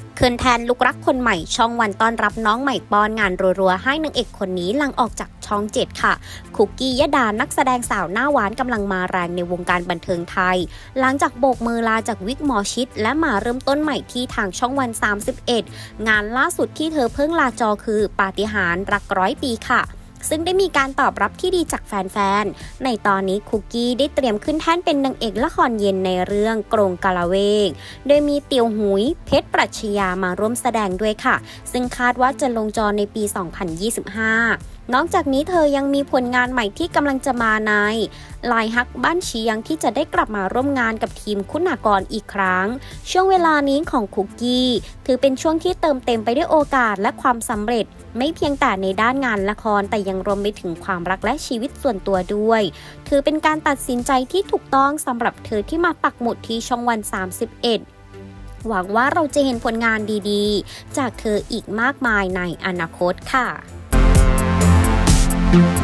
คืนแทนลูกรักคนใหม่ช่องวันต้อนรับน้องใหม่ป้อนงานรัวๆให้นางเอกคนนี้หลังออกจากช่อง7ค่ะคุกกี้ยดานักแสดงสาวหน้าหวานกำลังมาแรงในวงการบันเทิงไทยหลังจากโบกมือลาจากวิกหมอชิดและมาเริ่มต้นใหม่ที่ทางช่องวัน31งานล่าสุดที่เธอเพิ่งลาจอคือปาฏิหาริย์รัก100 ปีค่ะซึ่งได้มีการตอบรับที่ดีจากแฟนๆในตอนนี้คุกกี้ได้เตรียมขึ้นแท่นเป็นนางเอกละครเย็นในเรื่องกรงกาละเวกโดยมีเตียวหุยเพชรปรัชญามาร่วมแสดงด้วยค่ะซึ่งคาดว่าจะลงจอในปี 2025 นอกจากนี้เธอยังมีผลงานใหม่ที่กำลังจะมาในลายฮักบ้านเชียงที่จะได้กลับมาร่วมงานกับทีมคุณากรอีกครั้งช่วงเวลานี้ของคุกกี้ถือเป็นช่วงที่เติมเต็มไปด้วยโอกาสและความสำเร็จไม่เพียงแต่ในด้านงานละครแต่ยังรวมไปถึงความรักและชีวิตส่วนตัวด้วยถือเป็นการตัดสินใจที่ถูกต้องสำหรับเธอที่มาปักหมุดที่ช่องวัน31หวังว่าเราจะเห็นผลงานดีๆจากเธออีกมากมายในอนาคตค่ะ